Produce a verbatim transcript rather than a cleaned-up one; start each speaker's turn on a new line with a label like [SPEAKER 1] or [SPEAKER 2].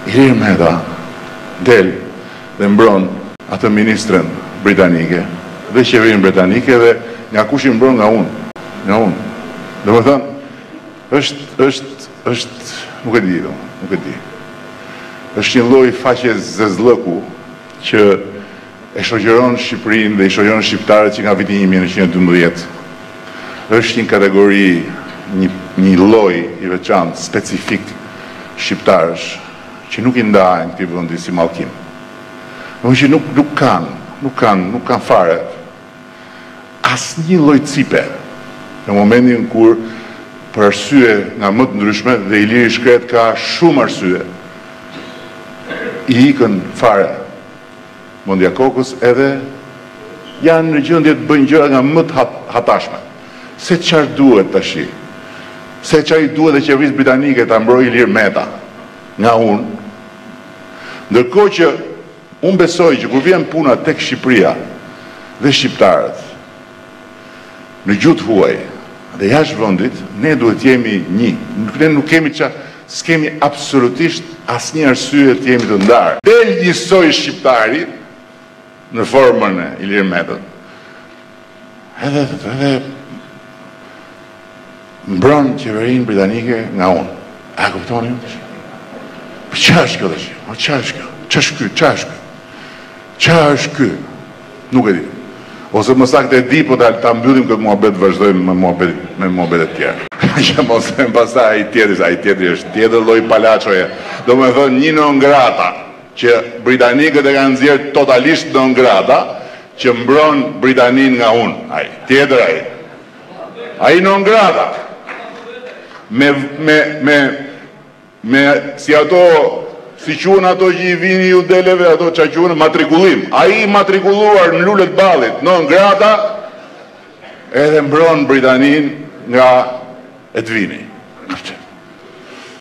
[SPEAKER 1] Ilir Meta del dhe mbron atë ministrën britanike dhe qeverinë britanike dhe nga kush i mbron nga unë. Nga unë. Dhe më thënë, është, është, është, nuk e di, do, nuk e di. është një lloj faqe zezlëku që e shoqëron Shqipërinë dhe i shoqëron shqiptarët që nga viti një mijë e nëntëqind e dymbëdhjetë. Është një kategori, një, një lloj i veçantë, specifik shqiptarësh që nuk i ndahen këtij vendi si mallkim. Do që nuk nuk kanë, nuk kanë, nuk kanë fare asnjë lloj cipe në momentin kur për arsye nga më të ndryshme dhe Iliri Shkret ka shumë arsye i ikën fare Mondjakokës edhe janë në gjendje të bëjnë gjëra nga më të hatashme. Se çfarë duhet tash? Se çfarë i duhet e qeverisë britanike ta mbrojë Ilir Meta nga unë? Ndërkohë që unë besoj që kur vjen puna tek Shqipëria dhe shqiptarët në gjuhë huaj dhe jashtë vendit, ne duhet jemi një. Ne nuk kemi ça, s'kemi absolutisht asnjë arsye të jemi të ndarë. Del njësoj shqiptari në formën e Ilir Metës. Edhe edhe mbron qeverinë britanike nga unë. A kuptoni? Çfarë është kjo tash? Çfarë është kjo? Çfarë është ky? Çfarë është ky? Çfarë është ky? Nuk e di. Ose më saktë e di, po ta ta mbyllim këtë muhabet, vazhdojmë me muhabet me muhabet e tjera. Që mos them pastaj ai tjetri, ai tjetri është tjetër lloj palaçoje. Domethënë një non grata që britanikët e kanë nxjerr totalisht non grata që mbron Britaninë nga unë. Ai tjetër ai. Ai non grata. Me me me me si ato si quhen ato që i vini ju deleve, ato që quhen matrikullim. A i matrikuluar në lullet ballit, non grata, edhe mbron Britanin nga e të vini.